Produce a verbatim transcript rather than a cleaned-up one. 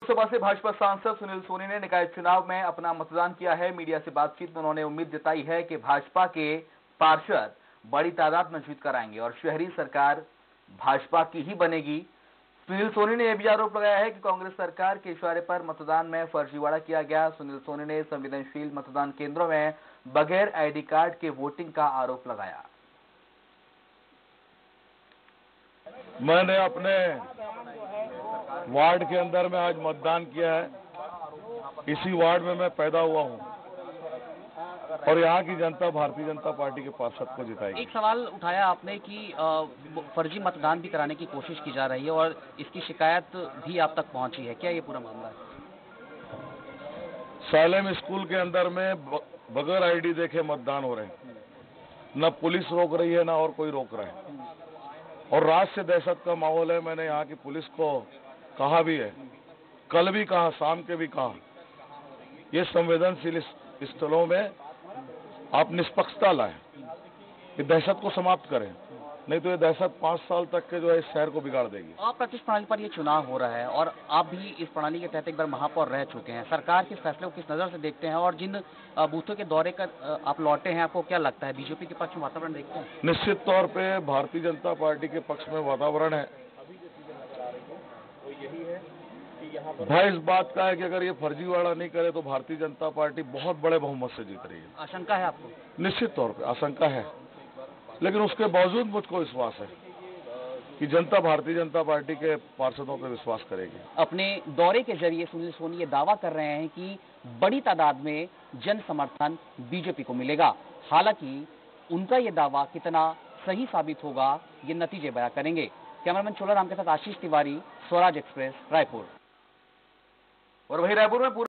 लोकसभा से भाजपा सांसद सुनील सोनी ने निकाय चुनाव में अपना मतदान किया है। मीडिया से बातचीत में उन्होंने उम्मीद जताई है कि भाजपा के पार्षद बड़ी तादाद में जीत कर आएंगे और शहरी सरकार भाजपा की ही बनेगी। सुनील सोनी ने यह भी आरोप लगाया है कि कांग्रेस सरकार के इशारे पर मतदान में फर्जीवाड़ा किया गया। सुनील सोनी ने संवेदनशील मतदान केंद्रों में बगैर आईडी कार्ड के वोटिंग का आरोप लगाया। मैंने अपने वार्ड के अंदर में आज मतदान किया है। इसी वार्ड में मैं पैदा हुआ हूं और यहाँ की जनता भारतीय जनता पार्टी के पार्षद को जिताएगी। एक सवाल उठाया आपने कि फर्जी मतदान भी कराने की कोशिश की जा रही है और इसकी शिकायत भी आप तक पहुंची है, क्या ये पूरा मामला है? सालेम स्कूल के अंदर में बगैर आईडी देखे मतदान हो रहे हैं। न पुलिस रोक रही है, न और कोई रोक रहा है और रात से दहशत का माहौल है। मैंने यहाँ की पुलिस को कहा भी है, कल भी कहा, शाम के भी कहा, ये संवेदनशील स्थलों में आप निष्पक्षता लाएं, ये दहशत को समाप्त करें, नहीं तो ये दहशत पांच साल तक के जो है इस शहर को बिगाड़ देगी। अप्रत्यक्ष प्रणाली पर ये चुनाव हो रहा है और आप भी इस प्रणाली के तहत एक बार महापौर रह चुके हैं। सरकार के फैसले को किस नजर से देखते हैं और जिन बूथों के दौरे कर आप लौटे हैं, आपको क्या लगता है, बीजेपी के पक्ष में वातावरण देखते हैं? निश्चित तौर पे भारतीय जनता पार्टी के पक्ष में वातावरण है। भय इस बात का है कि अगर ये फर्जीवाड़ा नहीं करे तो भारतीय जनता पार्टी बहुत बड़े बहुमत से जीत रही है। आशंका है आपको? निश्चित तौर पे आशंका है, लेकिन उसके बावजूद मुझको विश्वास है कि जनता भारतीय जनता पार्टी के पार्षदों पर विश्वास करेगी। अपने दौरे के जरिए सुनील सोनी ये दावा कर रहे हैं कि बड़ी तादाद में जन समर्थन बीजेपी को मिलेगा। हालांकि उनका ये दावा कितना सही साबित होगा, ये नतीजे बयां करेंगे। कैमरामैन चोला राम के साथ आशीष तिवारी, स्वराज एक्सप्रेस, रायपुर। और वही रायपुर में